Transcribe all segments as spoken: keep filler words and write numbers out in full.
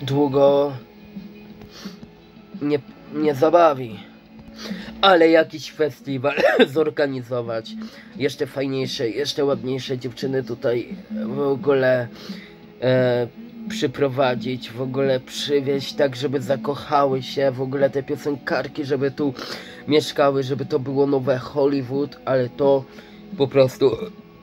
długo nie, nie zabawi. Ale jakiś festiwal zorganizować. Jeszcze fajniejsze, jeszcze ładniejsze dziewczyny tutaj w ogóle e, przyprowadzić, w ogóle przywieźć tak, żeby zakochały się, w ogóle te piosenkarki, żeby tu mieszkały, żeby to było nowe Hollywood, ale to po prostu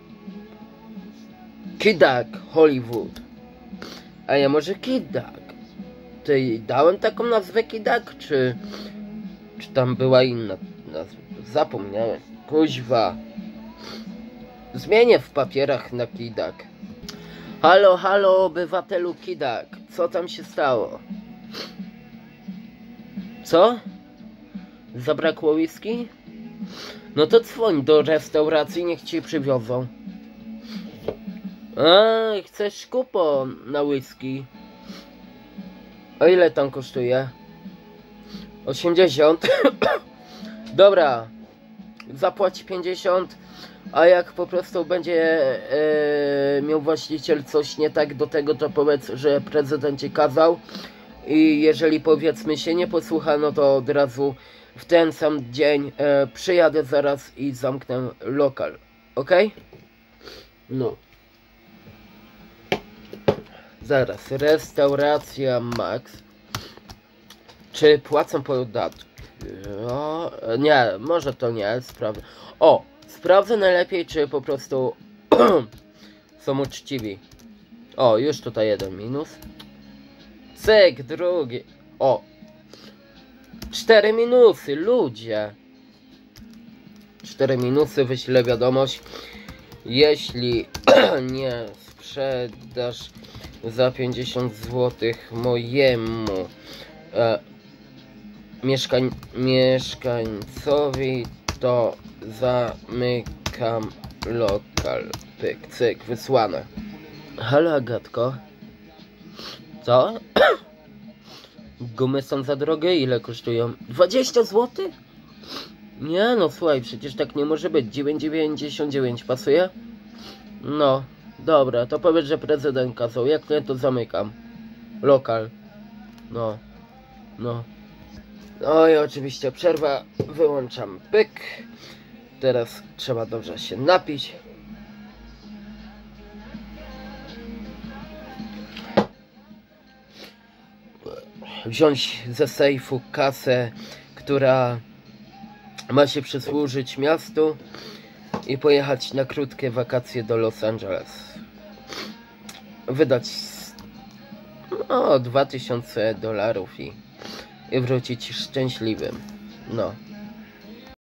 Kidak Hollywood. A ja może Kidak? Ty dałem taką nazwę Kidak, czy czy tam była inna nazwa? Zapomniałem. Kuźwa. Zmienię w papierach na Kidak. Halo, halo, obywatelu Kidak. Co tam się stało? Co? Zabrakło whisky? No to dzwoń do restauracji, niech ci przywiozą. A, chcesz kupon na whisky? A ile tam kosztuje? osiemdziesiąt. Dobra. Zapłać pięćdziesiąt. A jak po prostu będzie e, miał właściciel coś nie tak do tego, to powiedz, że prezydent ci kazał. I jeżeli powiedzmy się nie posłucha, no to od razu w ten sam dzień e, przyjadę zaraz i zamknę lokal. Ok? No. Zaraz. Restauracja Max. Czy płacą podatki? O, nie, może to nie. Sprawdzę. O, sprawdzę najlepiej, czy po prostu są uczciwi. O, już tutaj jeden minus. Cyk, drugi. O, cztery minusy, ludzie. Cztery minusy, wyślę wiadomość. Jeśli nie sprzedasz za pięćdziesiąt złotych mojemu e, mieszkań, mieszkańcowi, to zamykam lokal. Pyk, cyk, wysłane. Halo, Agatko. Co? Gumy są za drogie? Ile kosztują? dwadzieścia złotych? Nie no, słuchaj, przecież tak nie może być. dziewięć dziewięćdziesiąt dziewięć pasuje? No, dobra, to powiedz, że prezydent kazał. Jak nie, to zamykam lokal. No, no. No i oczywiście przerwa. Wyłączam pyk. Teraz trzeba dobrze się napić. Wziąć ze sejfu kasę, która ma się przysłużyć miastu, i pojechać na krótkie wakacje do Los Angeles. Wydać no, dwa tysiące dolarów i, i wrócić szczęśliwym. No.